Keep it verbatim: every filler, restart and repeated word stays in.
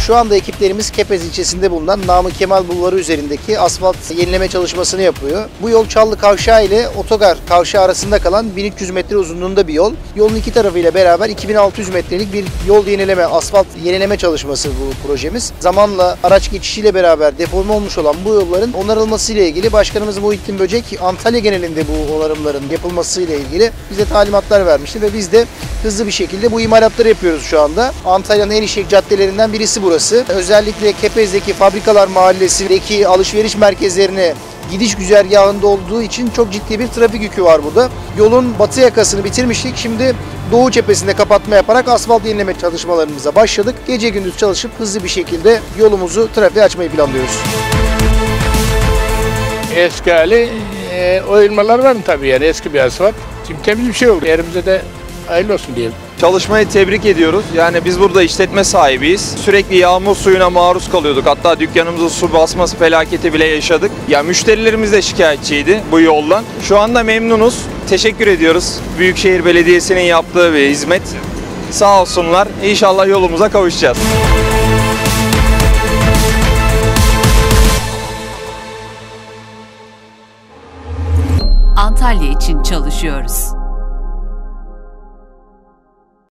Şu anda ekiplerimiz Kepez ilçesinde bulunan Namık Kemal Bulvarı üzerindeki asfalt yenileme çalışmasını yapıyor. Bu yol Çallı Kavşağı ile Otogar Kavşağı arasında kalan bin üç yüz metre uzunluğunda bir yol. Yolun iki tarafıyla beraber iki bin altı yüz metrelik bir yol yenileme, asfalt yenileme çalışması bu projemiz. Zamanla araç geçişiyle beraber deforme olmuş olan bu yolların onarılması ile ilgili Başkanımız Muhittin Böcek Antalya genelinde bu onarımların yapılması ile ilgili bize talimatlar vermişti ve biz de hızlı bir şekilde bu imalatları yapıyoruz şu anda. Antalya'nın en işlek caddelerinden birisi burası. Özellikle Kepez'deki Fabrikalar Mahallesi'ndeki alışveriş merkezlerine gidiş güzergahında olduğu için çok ciddi bir trafik yükü var burada. Yolun batı yakasını bitirmiştik. Şimdi doğu cephesinde kapatma yaparak asfalt yenileme çalışmalarımıza başladık. Gece gündüz çalışıp hızlı bir şekilde yolumuzu trafiğe açmayı planlıyoruz. Eski hali e, oyulmalar var mı tabii, yani eski bir asfalt. Şimdi temiz bir şey oldu. Yerimize de hayırlı olsun diyelim. Çalışmayı tebrik ediyoruz. Yani biz burada işletme sahibiyiz. Sürekli yağmur suyuna maruz kalıyorduk. Hatta dükkanımızın su basması felaketi bile yaşadık. Ya müşterilerimiz de şikayetçiydi bu yoldan. Şu anda memnunuz. Teşekkür ediyoruz. Büyükşehir Belediyesi'nin yaptığı bir hizmet. Sağ olsunlar. İnşallah yolumuza kavuşacağız. Antalya için çalışıyoruz.